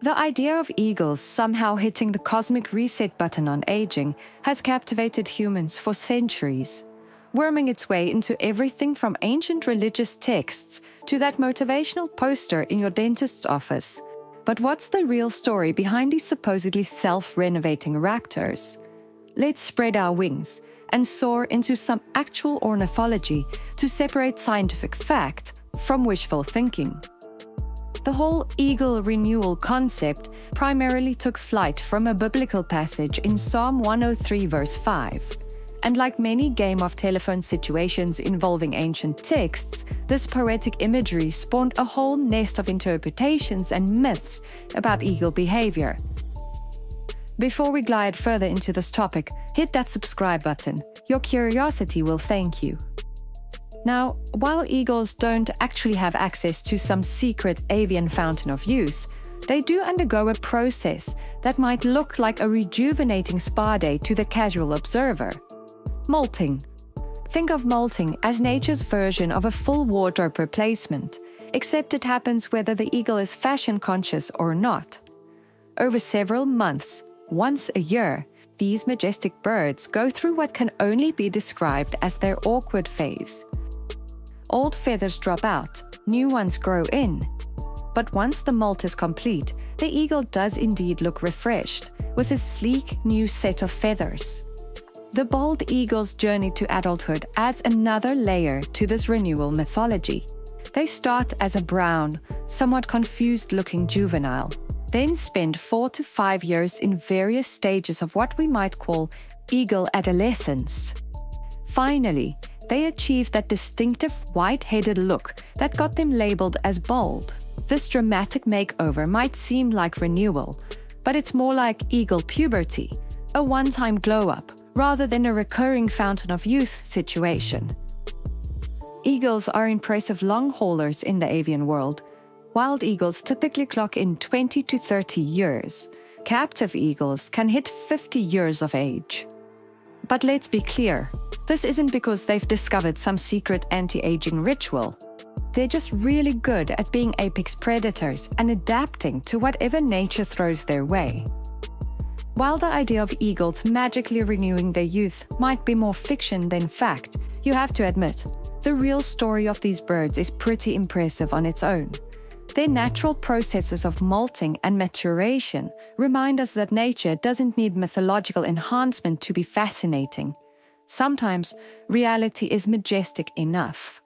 The idea of eagles somehow hitting the cosmic reset button on aging has captivated humans for centuries, worming its way into everything from ancient religious texts to that motivational poster in your dentist's office. But what's the real story behind these supposedly self-renovating raptors? Let's spread our wings and soar into some actual ornithology to separate scientific fact from wishful thinking. The whole eagle renewal concept primarily took flight from a biblical passage in Psalm 103 verse 5. And like many game of telephone situations involving ancient texts, this poetic imagery spawned a whole nest of interpretations and myths about eagle behavior. Before we glide further into this topic, hit that subscribe button. Your curiosity will thank you. Now, while eagles don't actually have access to some secret avian fountain of youth, they do undergo a process that might look like a rejuvenating spa day to the casual observer. Molting. Think of molting as nature's version of a full wardrobe replacement, except it happens whether the eagle is fashion conscious or not. Over several months, once a year, these majestic birds go through what can only be described as their awkward phase. Old feathers drop out, new ones grow in. But once the molt is complete, the eagle does indeed look refreshed, with a sleek new set of feathers. The bald eagle's journey to adulthood adds another layer to this renewal mythology. They start as a brown, somewhat confused-looking juvenile, then spend 4 to 5 years in various stages of what we might call eagle adolescence. Finally, they achieve that distinctive white-headed look that got them labeled as bald. This dramatic makeover might seem like renewal, but it's more like eagle puberty, a one-time glow-up, rather than a recurring fountain of youth situation. Eagles are impressive long haulers in the avian world. Wild eagles typically clock in 20 to 30 years. Captive eagles can hit 50 years of age. But let's be clear, this isn't because they've discovered some secret anti-aging ritual. They're just really good at being apex predators and adapting to whatever nature throws their way. While the idea of eagles magically renewing their youth might be more fiction than fact, you have to admit, the real story of these birds is pretty impressive on its own. Their natural processes of molting and maturation remind us that nature doesn't need mythological enhancement to be fascinating. Sometimes, reality is majestic enough.